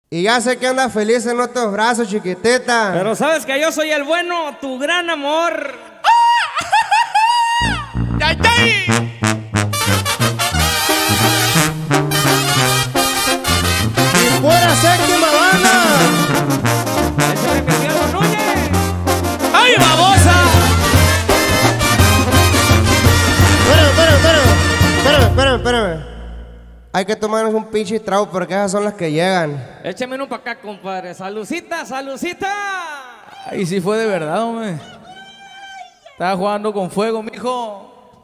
Y ya sé que andas feliz en nuestros brazos, chiquitita. Pero sabes que yo soy el bueno, tu gran amor. ¡Ya está ahí! ¡Y fuera séptima banda! Échale mi Diego Núñez. ¡Ay, babosa! Espérame. Hay que tomarnos un pinche trago porque esas son las que llegan. Échame uno para acá, compadre. Salucita, salucita. Ay, sí fue de verdad, hombre. Estaba jugando con fuego, mijo.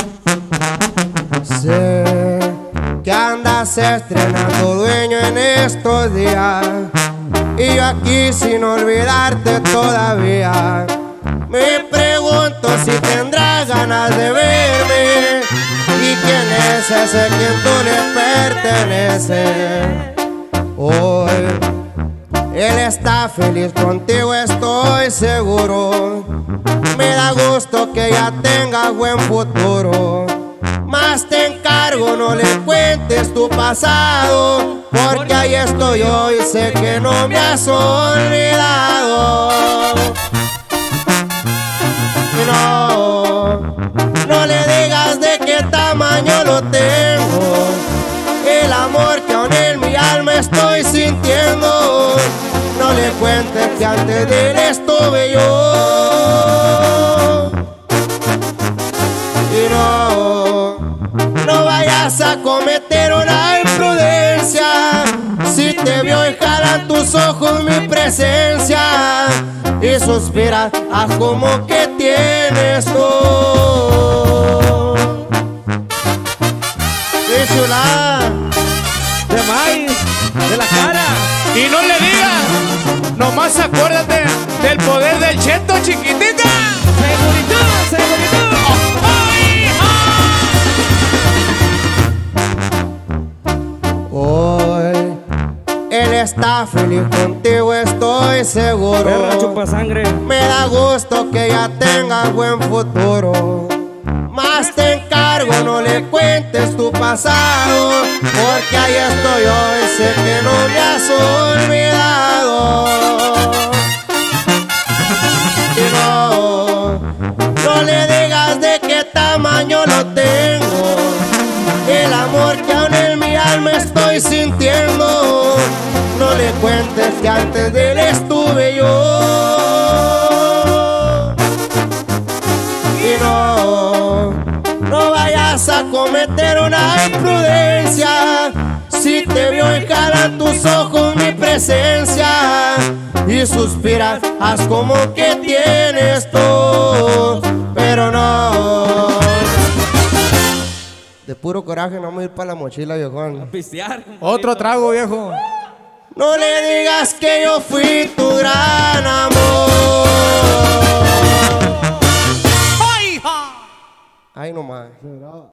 Sé que andas estrenando dueño en estos días y yo aquí sin olvidarte todavía. Me pregunto si tendrás ganas de verme y quién es ese quien tú le pertenece. Hoy él está feliz contigo, estoy seguro. Me da gusto que ya tenga buen futuro. Más te encargo, no le cuentes tu pasado, porque ahí estoy yo y sé que no me has olvidado. No le digas de qué tamaño lo tengo, el amor que aún en mi alma estoy sintiendo. No le cuentes que antes de él estuve yo. Y no vayas a cometer una imprudencia. Si te veo y jalan tus ojos mi presencia y suspiras, haz como que tienes tú. ¡Qué chulada! De maíz, de la cara. Y no le digas, nomás acuérdate del poder del cheto, chiquitita. Segurito, segurito. Hoy él está feliz contigo, estoy seguro. Perra chupa sangre. Me da gusto que ya tengas buen futuro. Más te encargo, no le cuentes tu pasado, porque ahí estoy yo y sé que no me has olvidado. Y no le digas de qué tamaño lo tengo, el amor que aún en mi alma estoy sintiendo. No le cuentes que antes de él estuve yo. Y no vayas a cometer una imprudencia. Si te veo y jalan tus ojos mi presencia y suspiras, haz como que tienes todo, pero no. De puro coraje no vamos a ir para la mochila, viejón. Pistear. Otro trago, viejo. No le digas que yo fui tu gran amor. ¡Ay, hija! Ay, no más.